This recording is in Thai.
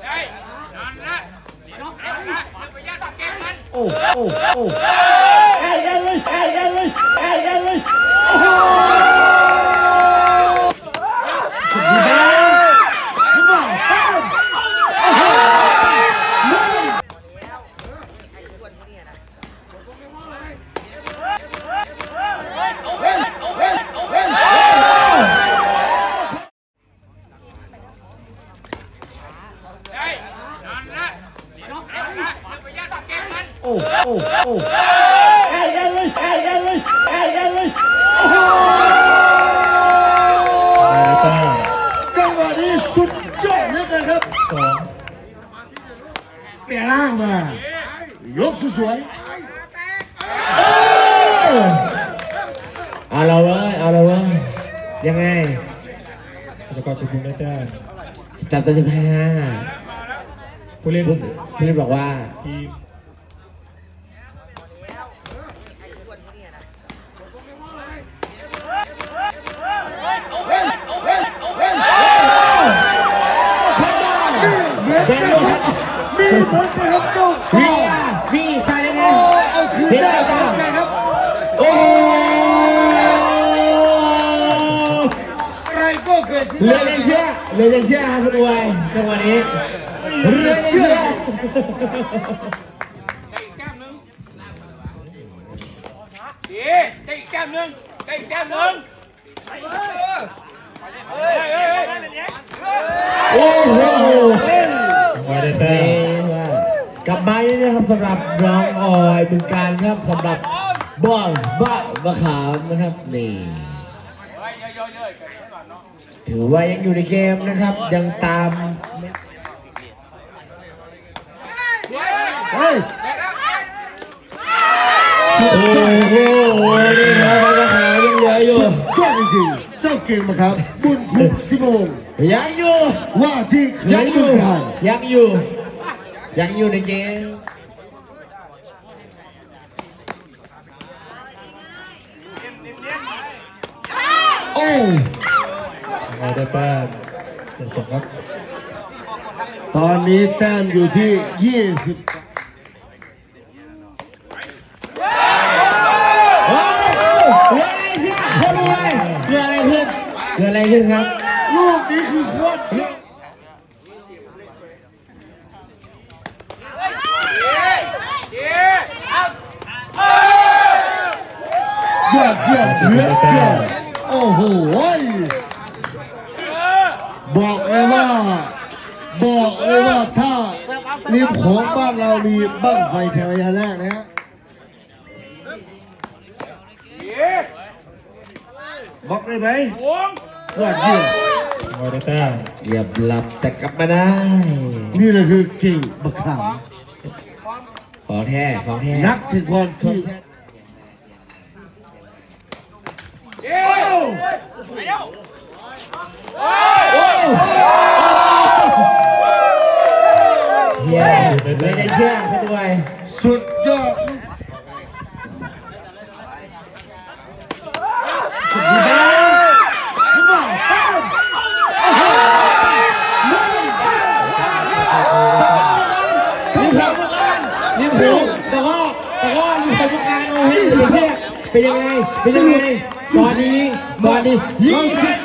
โอ้โอ้โอ้ไอ้ยังเลยไอ้ยังเลยไอ้ยังเลยโอ้โหสุดยอดขึ้นมาปั้มโอ้โหโอ้โอ้โอ้ไอ้ยังเลยไอ้ยังเลยไอ้ยังเลยโอ้โหจังหวะนี้สุดยอดเหลือเกินครับเปลี่ยนร่างมายกสวยเอาเราเว้ยเอาเราเว้ยยังไงจะกอดชิบุนได้แต้มจับตัว15ผู้เล่นบอกว่ามีเหมือนกันครับเจ้าพี่ใช่เลยไงเอาคืนได้ครับโอ้อะไรก็เกิดขึ้นเหลือจะเชื่อครับคุณอวยจังหวะนี้เหลือจะเชื่อได้อีกแก้มหนึ่งได้อีกแก้มหนึ่งโอ้โหมาได้แต้มกลับมานี่นะครับสำหรับน้องออยบึงการครับสำหรับบ้าขามนะครับนี่ถือว่ายังอยู่ในเกมนะครับยังตามเฮ้ยโอ้โหนี่ครับบ้าขามยังเหลืออยู่ยอดจริงๆเจ้าเก่งมาครับบุญคุณทิพงศ์ยังอยู่ว่าที่เคยบึงการยังอยู่ในเกมโอ้มาได้แต้มเป็นสองครับตอนนี้แต้มอยู่ที่20 เกิดอะไรขึ้นครับลูกนี้คือโคตรเยี่ยมเหลือเกินโอ้โหบอกเลยว่าถ้าริมของบ้านเรามีบั้งไฟแถวพญานาคนะฮะบอกได้ไหมยอดเยี่ยมมาได้แต้มเหยียบหลับแต่กลับมาได้นี่แหละคือเก่งบักขามของแท้นักเทควันที่เฮียเลยได้เชื่อไปด้วยสุดยอดสุดยอดขึ้นมาปั้มยิ้มหูแต่ก็อยู่ในวงการโอ้ยเชื่อเป็นยังไงตอนนี้20